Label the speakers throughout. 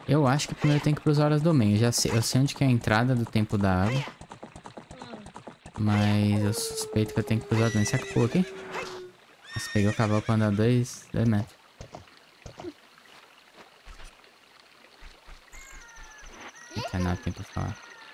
Speaker 1: Eu acho que primeiro tem que ir pros Horas do Domain. Eu sei onde que é a entrada do Templo da Água. Mas eu suspeito que eu tenho que ir pros Horas do Domain. Será que eu pulo aqui? Nossa, peguei o cavalo pra andar 2 metros. Não tem nada que tem pra falar.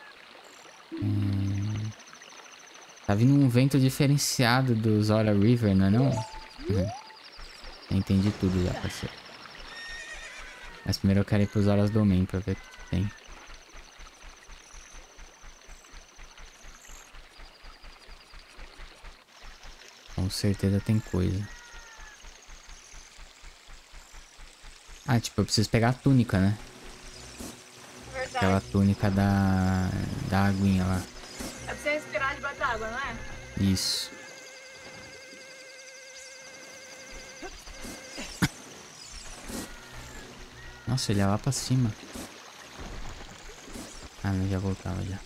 Speaker 1: Tá vindo um vento diferenciado do Zora River, não é não? Uhum. Eu entendi tudo já, parceiro. Mas primeiro eu quero ir pros Horas do Domain pra ver o que tem. Com certeza tem coisa. Ah, tipo, eu preciso pegar a túnica, né?
Speaker 2: Verdade.
Speaker 1: Aquela túnica da aguinha lá.
Speaker 2: É pra você respirar debaixo d'água, não é?
Speaker 1: Isso. Nossa, ele é lá pra cima. Ah, não, já voltava já.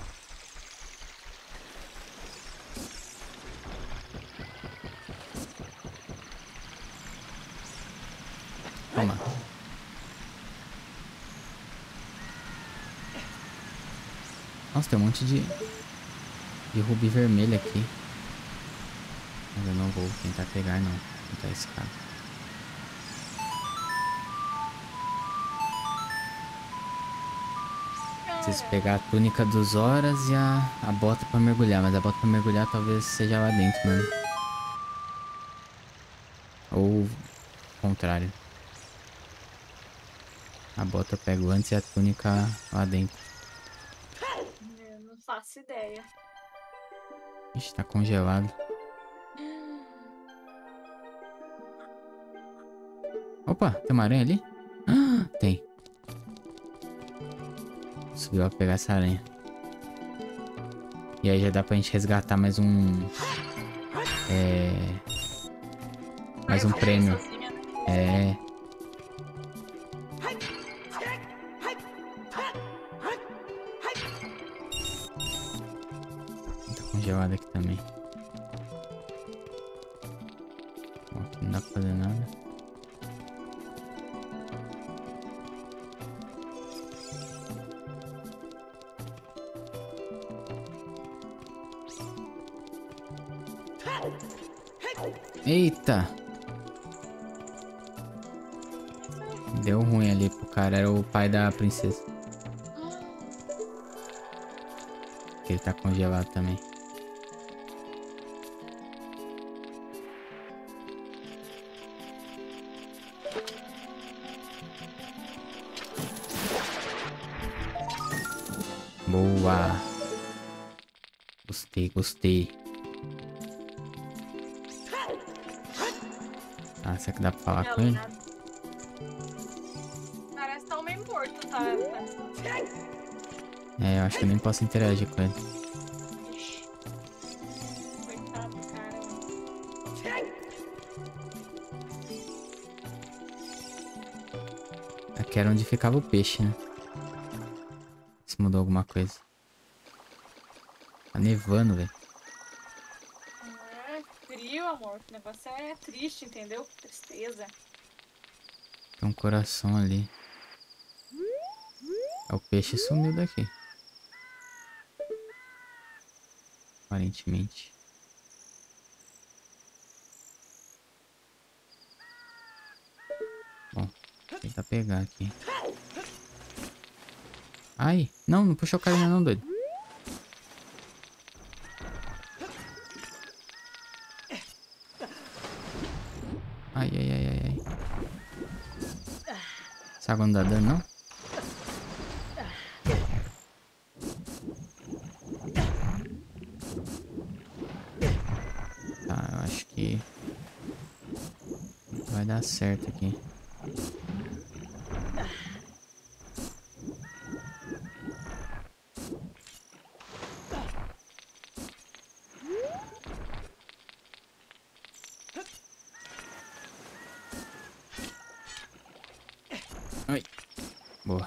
Speaker 1: Toma. Nossa, tem um monte de rubi vermelho aqui. Mas eu não vou tentar pegar, não. Vou tentar escada. Preciso pegar a túnica dos Horas e a bota pra mergulhar. Mas a bota pra mergulhar talvez seja lá dentro mesmo. Ou o contrário. A bota eu pego antes e a túnica lá dentro.
Speaker 2: Eu não faço ideia.
Speaker 1: Ixi, tá congelado. Opa, tem uma aranha ali? Ah, tem. Subiu lá pra pegar essa aranha. E aí já dá pra gente resgatar mais um... mais um prêmio. É... Tá congelado aqui também. Bom, aqui não dá pra fazer nada. Eita! Deu ruim ali pro cara, era o pai da princesa. Ele tá congelado também. Boa! Gostei, gostei. Ah, será que dá pra falar com ele?
Speaker 2: Parece que tá meio morto, tá?
Speaker 1: É, eu acho que eu nem posso interagir com ele.
Speaker 2: Ixi. Coitado do cara.
Speaker 1: Aqui era onde ficava o peixe, né? Se mudou alguma coisa. Tá nevando, velho.
Speaker 2: É frio, amor. O negócio é triste, entendeu? Tristeza.
Speaker 1: Tem um coração ali. O peixe sumiu daqui. Aparentemente. Bom, vou tentar pegar aqui. Ai, não, não puxou o carinha não, doido. Ai, ai, ai, ai, ai. Essa água não dá dano, não? Tá, eu acho que vai dar certo aqui. Ai, boa.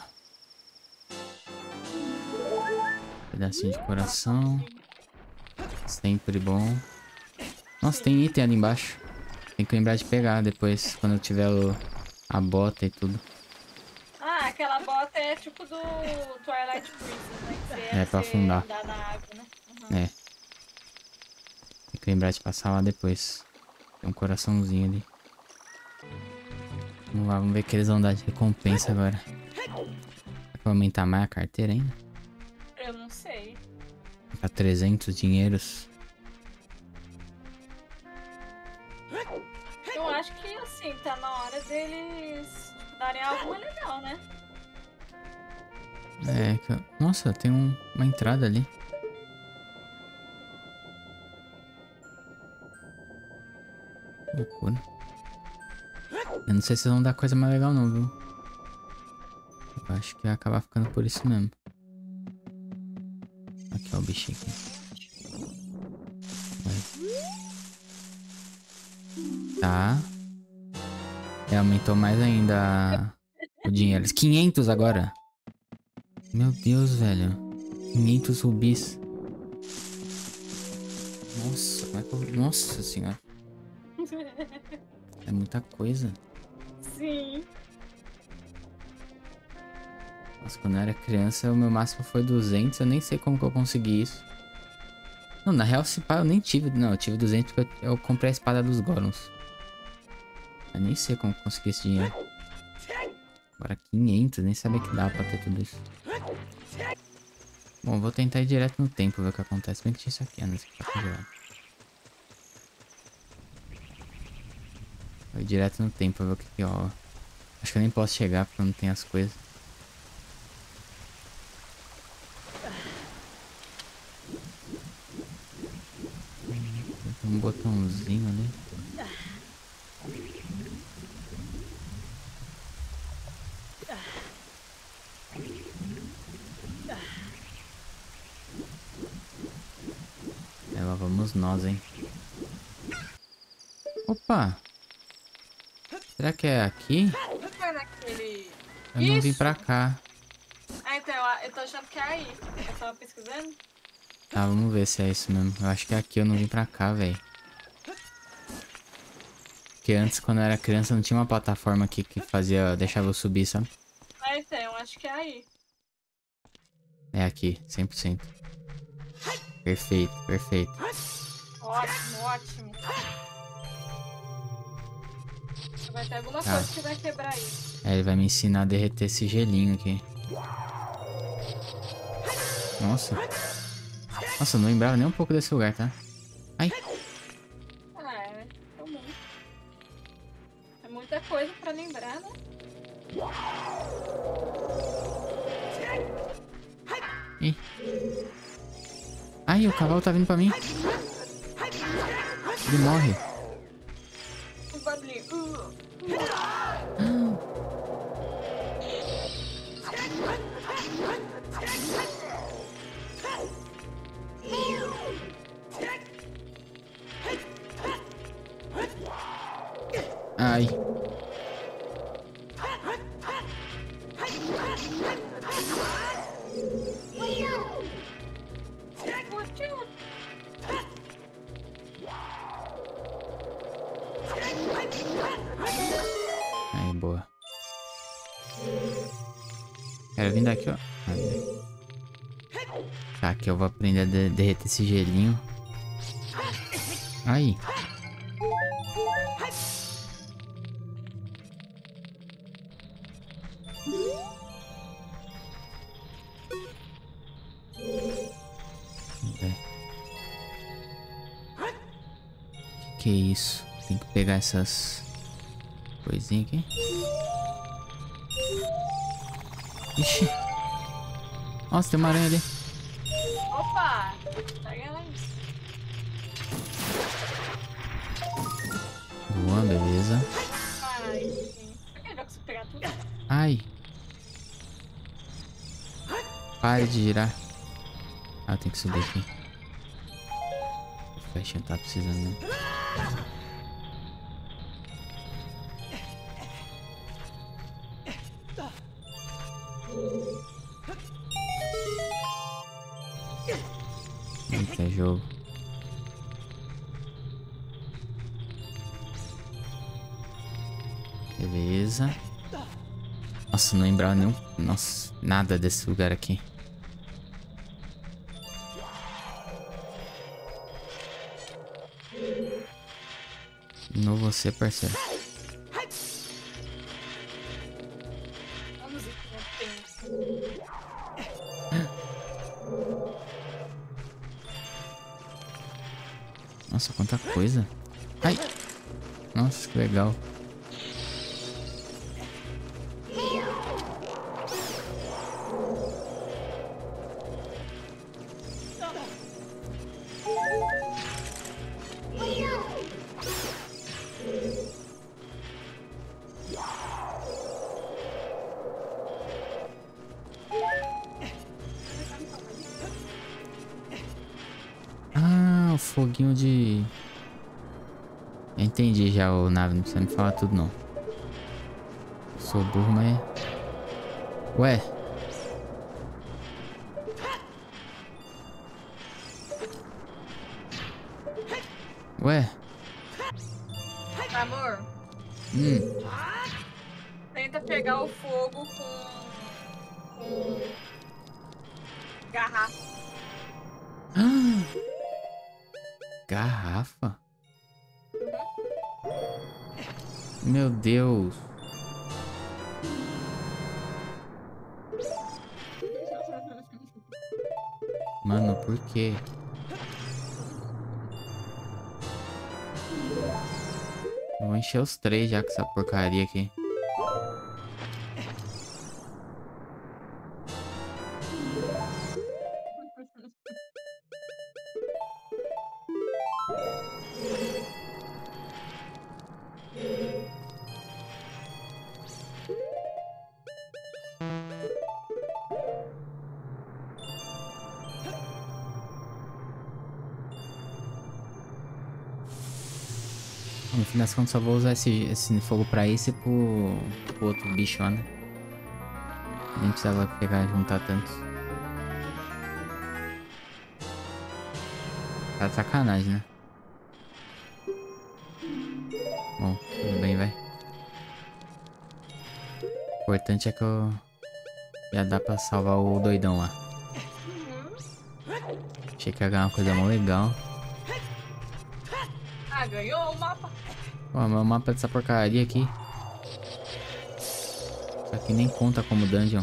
Speaker 1: Pedacinho de coração. Sempre bom. Nossa, tem item ali embaixo. Tem que lembrar de pegar depois, quando eu tiver a bota e tudo.
Speaker 2: Ah, Ah, aquela bota é tipo do Twilight Princess, né? Que
Speaker 1: É, pra afundar.
Speaker 2: andar na água, né? Uhum.
Speaker 1: É. Tem que lembrar de passar lá depois. Tem um coraçãozinho ali. Vamos lá, vamos ver o que eles vão dar de recompensa agora. Vai aumentar mais a carteira ainda?
Speaker 2: Eu não sei.
Speaker 1: Pra 300 dinheiros.
Speaker 2: Eu acho que, assim, tá na hora deles tipo, darem algo mais legal, né?
Speaker 1: É, que nossa, tem uma entrada ali. Loucura. Eu não sei se vão dar coisa mais legal não, viu? Eu acho que vai acabar ficando por isso mesmo. Aqui, ó, o bichinho aqui. Vai. Tá. É, aumentou mais ainda o dinheiro. 500 agora. Meu Deus, velho. 500 rubis. Nossa, como é que eu... Nossa senhora. É muita coisa.
Speaker 2: Sim.
Speaker 1: Nossa, quando eu era criança, o meu máximo foi 200. Eu nem sei como que eu consegui isso. Não, na real, se pá, eu nem tive. Não, eu tive 200 porque eu comprei a espada dos Gorons. Eu nem sei como consegui esse dinheiro. Agora 500, nem sabia que dava pra ter tudo isso. Bom, vou tentar ir direto no tempo, ver o que acontece. Bem que tinha isso aqui, né? Isso aqui tá congelado. Vou ir direto no tempo, ver o que que rola. Acho que eu nem posso chegar porque eu não tenho as coisas. Tem um botãozinho ali. É, lá vamos nós, hein. Opa! Será que é aqui?
Speaker 2: Não foi naquele...
Speaker 1: Eu não vim
Speaker 2: Isso!
Speaker 1: pra cá.
Speaker 2: Ah, então, eu tô achando que é aí. Eu tava pesquisando.
Speaker 1: Tá, vamos ver se é isso mesmo. Eu acho que é aqui, eu não vim pra cá, velho. Porque antes, quando eu era criança, não tinha uma plataforma aqui que fazia... deixava eu subir, sabe?
Speaker 2: Ah, então, eu acho que é aí.
Speaker 1: É aqui, 100%. Perfeito, perfeito.
Speaker 2: Ótimo, ótimo. Vai ter alguma
Speaker 1: Tá.
Speaker 2: coisa que vai quebrar isso.
Speaker 1: É, ele vai me ensinar a derreter esse gelinho aqui. Nossa. Nossa, eu não lembrava nem um pouco desse lugar, tá? Ai.
Speaker 2: Ah, é comum. É muita coisa pra lembrar, né?
Speaker 1: Ih. Ai, o cavalo tá vindo pra mim. Ele morre.
Speaker 2: O barulhinho.
Speaker 1: Ai. Aí, boa. Quero vir daqui, ó. Tá, aqui eu vou aprender a derreter esse gelinho. Aí. Vamos ver. Que é isso? Tem que pegar essas coisinhas aqui. Ixi. Nossa, tem uma aranha ali.
Speaker 2: Opa! Pega ela aí.
Speaker 1: Boa, beleza.
Speaker 2: Ai, sim. Será que ele vai conseguir pegar tudo?
Speaker 1: Ai. Pare de girar. Ah, tem que subir aqui. O Fashion tá precisando, né? Eita, jogo. Beleza. Nossa, não lembrava nenhum... Nossa, nada desse lugar aqui. De novo você, parceiro.
Speaker 2: A musiquinha tensa.
Speaker 1: Nossa, quanta coisa. Ai. Nossa, que legal. Ah, o foguinho de... Entendi já, o nave. Não precisa me falar tudo, não. Sou burro, mas... Ué. Ué.
Speaker 2: Amor, tenta pegar o fogo com garrafa.
Speaker 1: Garrafa? Meu Deus. Mano, por quê? Eu vou encher os 3 já com essa porcaria aqui. No fim das contas, só vou usar esse fogo pra isso e pro outro bicho lá, né? Nem precisava pegar juntar tantos. Tá de sacanagem, né? Bom, tudo bem, vai. O importante é que eu... Já dá pra salvar o doidão lá. Achei que ia ganhar uma coisa mó legal.
Speaker 2: Ah, ganhou o mapa.
Speaker 1: Pô, meu mapa dessa porcaria aqui. Isso aqui nem conta como dungeon.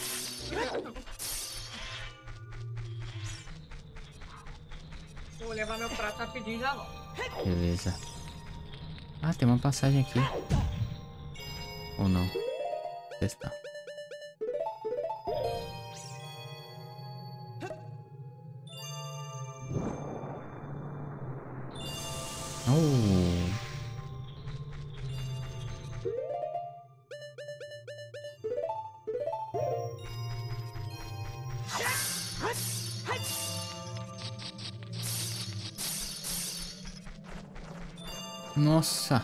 Speaker 2: Vou levar meu prato rapidinho e já volto.
Speaker 1: Beleza. Ah, tem uma passagem aqui. Ou não? Vou testar. Oh. Nossa.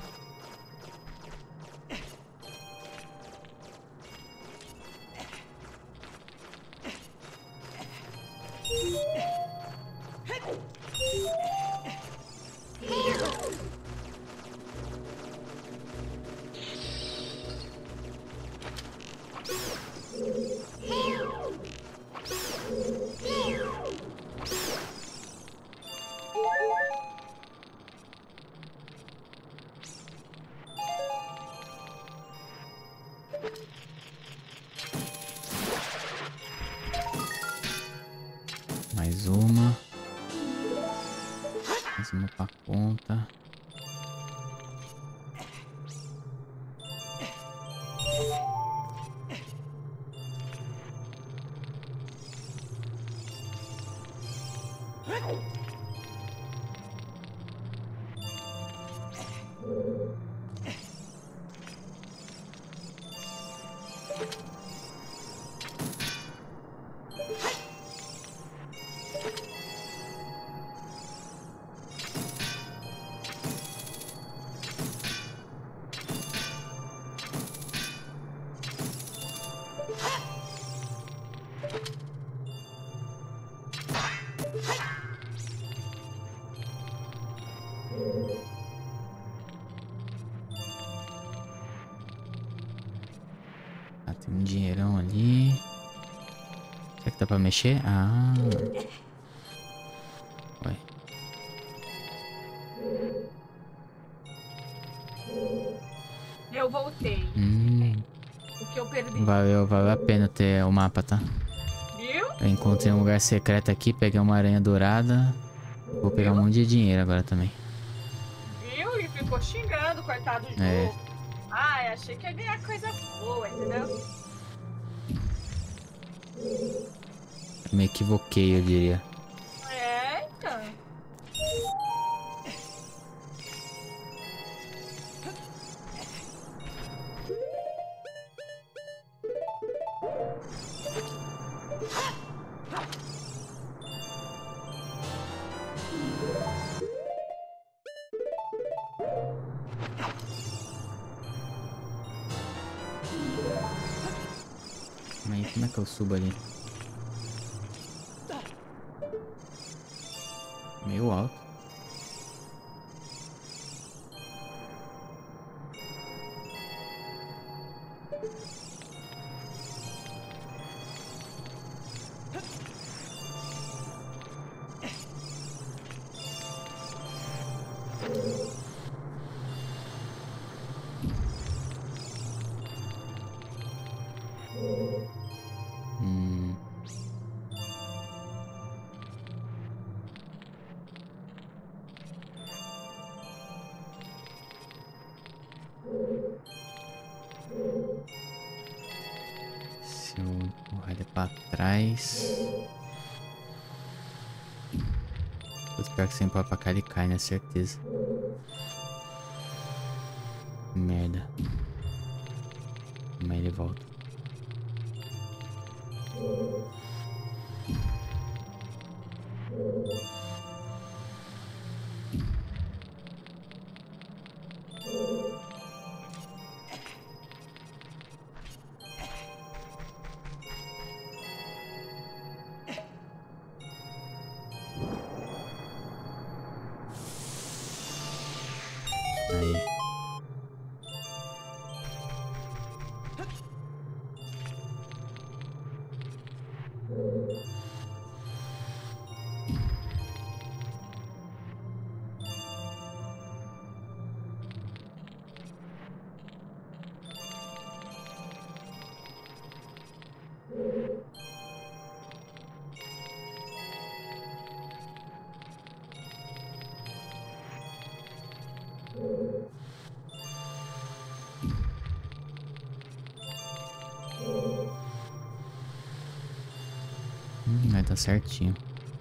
Speaker 1: Mais uma. Mais uma pra conta. Ah, tem um dinheirão ali. Será que dá pra mexer? Ah. Ué.
Speaker 2: Eu voltei.
Speaker 1: Hum.
Speaker 2: O que eu perdi.
Speaker 1: Valeu a pena ter o mapa, tá?
Speaker 2: Viu?
Speaker 1: Eu encontrei um lugar secreto aqui, peguei uma aranha dourada. Vou pegar um
Speaker 2: Viu?
Speaker 1: monte de dinheiro agora também.
Speaker 2: Viu? E ficou xingando, coitado do
Speaker 1: É,
Speaker 2: jogo. Ai, achei que ia ganhar coisa boa, entendeu?
Speaker 1: me equivoquei, eu diria.
Speaker 2: É, então.
Speaker 1: Mas como é que eu subo ali? Meio alto. Hum. Se eu empurrar ele pra trás. Putz, pior que se eu empurrar pra cá ele cai, né? Certeza. Merda. Mas ele volta. Aí. Vai dar certinho.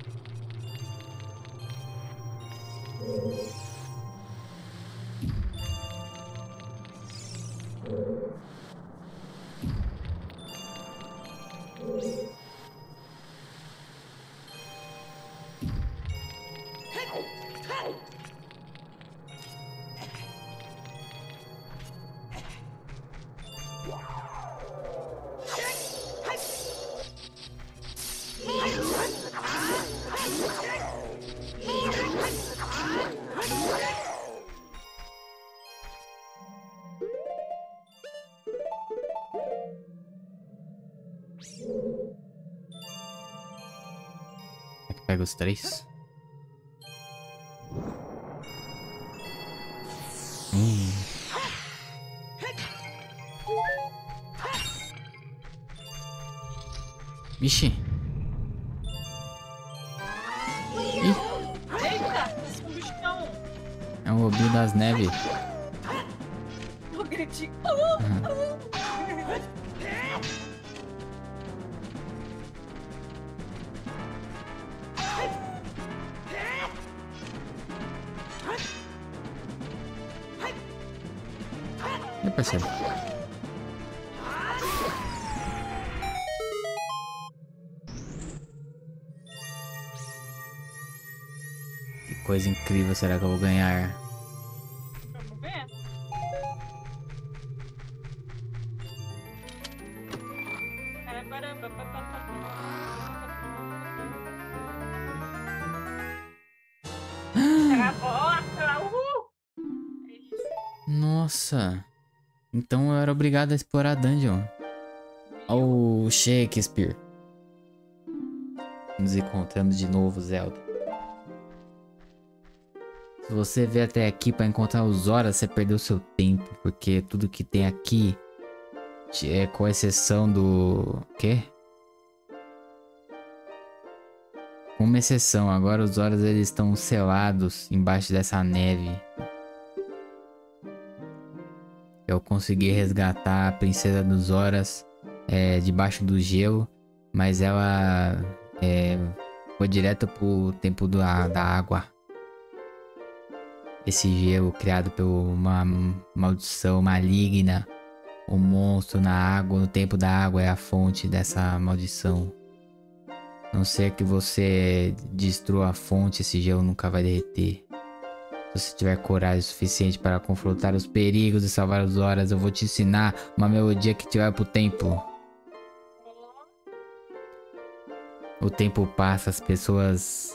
Speaker 1: É que pega os três. Vixe. Ih,
Speaker 2: Eita, esse bichão.
Speaker 1: é um lobinho das neves.
Speaker 2: O gritinho.
Speaker 1: E parceiro? Que coisa incrível será que eu vou ganhar?
Speaker 2: Vamos ver? Era a bota, uhul! É isso.
Speaker 1: Nossa. Então eu era obrigado a explorar a dungeon. Oh, Shakespeare. Nos encontramos de novo, Zelda. Se você veio até aqui pra encontrar os Zora, você perdeu seu tempo. Porque tudo que tem aqui, com exceção do... Quê? Com uma exceção, agora os Zoras eles estão selados embaixo dessa neve. Eu consegui resgatar a princesa dos Zoras debaixo do gelo, mas ela foi direto pro tempo da água. Esse gelo criado por uma maldição maligna. O monstro na água, no tempo da água, é a fonte dessa maldição. A não ser que você destrua a fonte, esse gelo nunca vai derreter. Se você tiver coragem suficiente para confrontar os perigos e salvar os Zoras, eu vou te ensinar uma melodia que te leva pro tempo. O tempo passa, as pessoas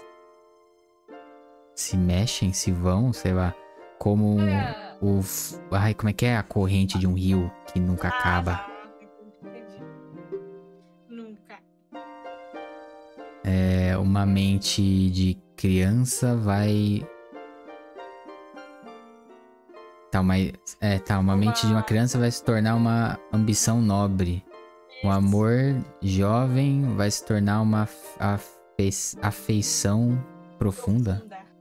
Speaker 1: se mexem, se vão, sei lá. Como Ai, como é que é a corrente de um rio que nunca acaba?
Speaker 2: Entendi. Nunca.
Speaker 1: Uma mente de criança vai... uma mente de uma criança vai se tornar uma ambição nobre. Um amor jovem vai se tornar uma afeição profunda.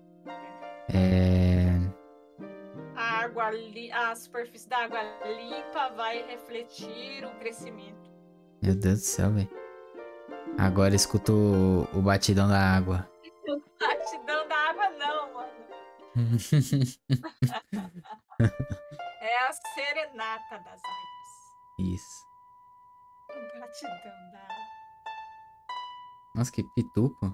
Speaker 2: A superfície da água limpa vai refletir o crescimento.
Speaker 1: Meu Deus do céu, velho. Agora escuto o batidão da água.
Speaker 2: O batidão da água não, mano. É a serenata das águas.
Speaker 1: Isso.
Speaker 2: O batidão da água.
Speaker 1: Nossa, que pituco.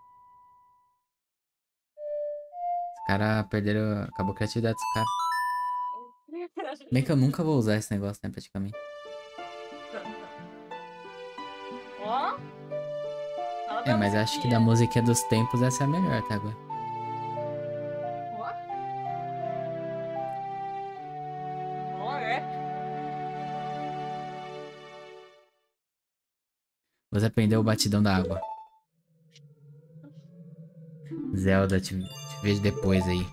Speaker 1: Os caras perderam... Acabou a criatividade dos caras. Bem que eu nunca vou usar esse negócio, né, praticamente.
Speaker 2: Ó.
Speaker 1: Mas acho que da música dos tempos essa é a melhor até agora.
Speaker 2: Ó, é.
Speaker 1: Você aprendeu o batidão da água. Zelda, te vejo depois aí.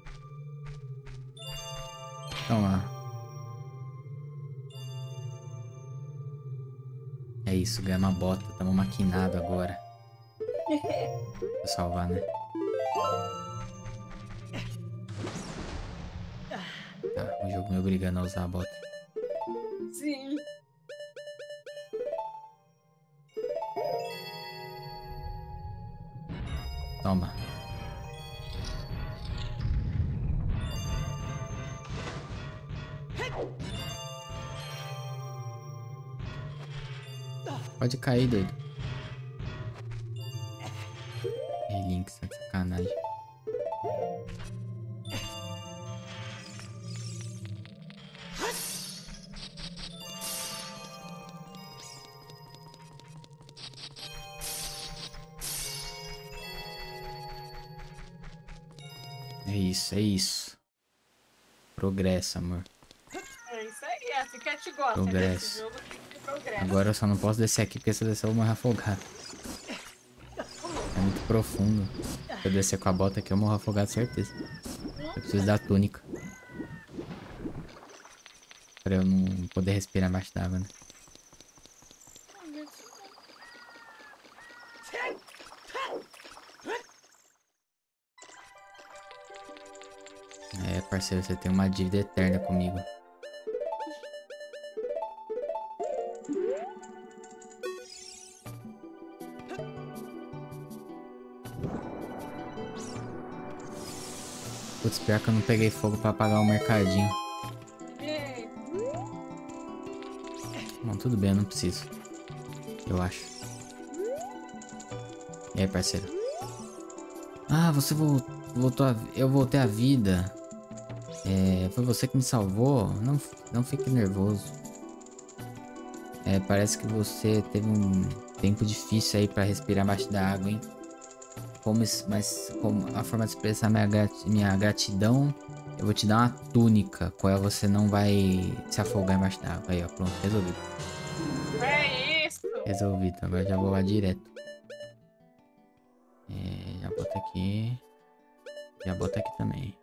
Speaker 1: Toma. É isso, ganha uma bota. Tamo maquinado agora. Vou salvar, né? Tá, o jogo me obrigando a usar a bota.
Speaker 2: Sim.
Speaker 1: Toma. Pode cair, doido. Link, tá de sacanagem. É isso, é isso. Progresso, amor.
Speaker 2: É isso aí, é assim que a gente gosta.
Speaker 1: Progresso.
Speaker 2: Desse jogo tem que ter progresso.
Speaker 1: Agora eu só não posso descer aqui porque se eu descer eu vou morrer afogado. É muito profundo. Se eu descer com a bota aqui eu morro afogado, certeza. Eu preciso da túnica. Pra eu não poder respirar embaixo d'água, né? Parceiro, você tem uma dívida eterna comigo. Putz, pior que eu não peguei fogo pra pagar o mercadinho. Bom, tudo bem, eu não preciso. Eu acho. E aí, parceiro? Ah, você voltou eu voltei à vida. Foi você que me salvou? Não fique nervoso. Parece que você teve um tempo difícil aí pra respirar embaixo da água, hein? Mas como a forma de expressar minha gratidão, eu vou te dar uma túnica, com ela você não vai se afogar embaixo da água. Aí, ó, pronto, resolvido.
Speaker 2: É isso.
Speaker 1: Resolvido. Agora já vou lá direto. Já bota aqui. Já bota aqui também.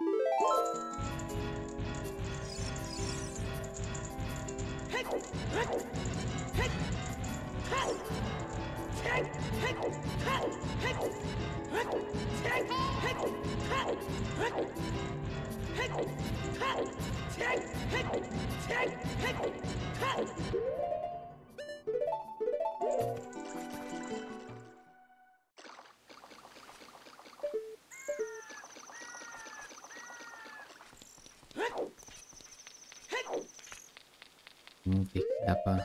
Speaker 1: Vamos ver se dá pra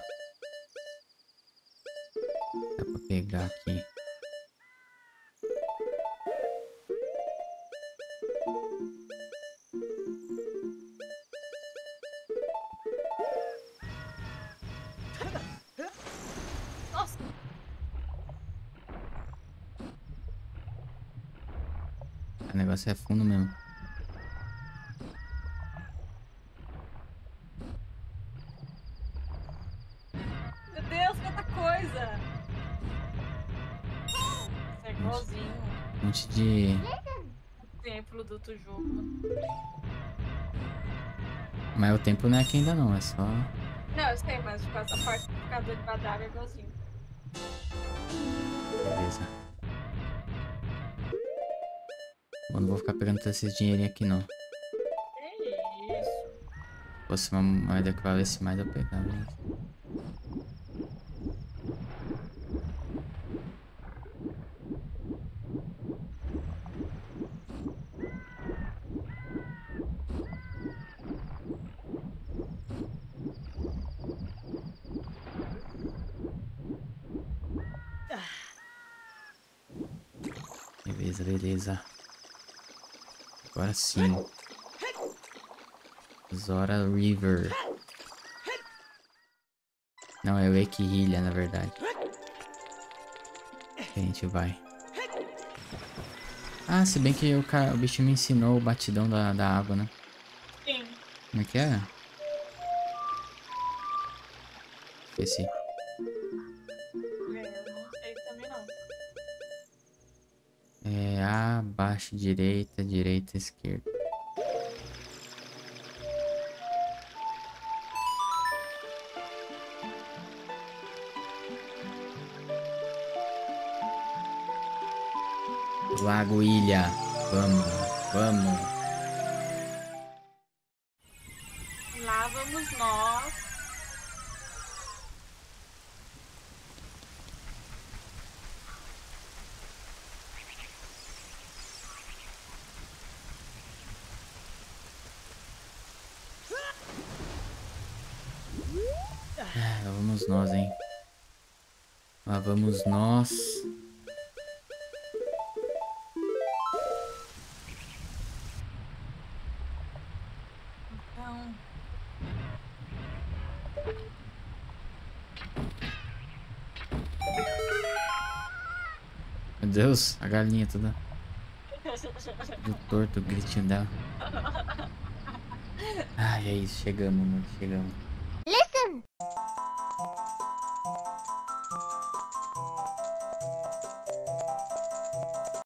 Speaker 1: pegar aqui.
Speaker 2: Nossa.
Speaker 1: O negócio é fundo mesmo.
Speaker 2: Meu Deus, quanta coisa. Isso é igualzinho
Speaker 1: Um monte de...
Speaker 2: o templo do outro jogo, mano.
Speaker 1: Mas o tempo não é aqui ainda não, é só...
Speaker 2: Não, eu sei, mas tipo, essa parte do ficador de badágua é igualzinho.
Speaker 1: Beleza. Eu não vou ficar pegando todos esses dinheirinhos aqui não.
Speaker 2: É isso.
Speaker 1: Se fosse uma moeda que valesse mais, eu pegava. Beleza, beleza. Agora sim. Zora River. Não, é o Equilha, na verdade. A gente vai. Ah, se bem que o bicho me ensinou o batidão da água, né?
Speaker 2: Sim.
Speaker 1: Como é que é? Esqueci.
Speaker 2: Eu não sei também não.
Speaker 1: É abaixo, direita, direita, esquerda. Lago Ilha. Vamos, vamos.
Speaker 2: Lá vamos nós.
Speaker 1: Lá vamos nós, hein? Lá vamos nós.
Speaker 2: Então,
Speaker 1: Meu Deus, a galinha toda do torto, o gritinho dela. Ai, é isso, chegamos, mano, chegamos.